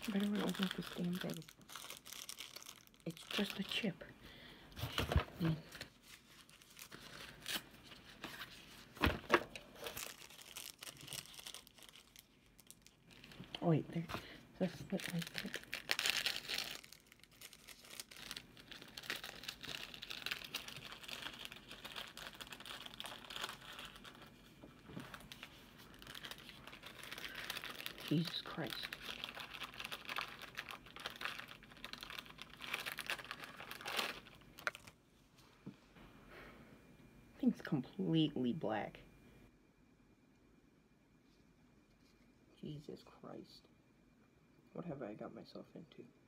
Better open up this damn thing. It's just a chip. Oh wait, there's a slit right there. Jesus Christ. Thing's completely black. Jesus Christ. What have I got myself into?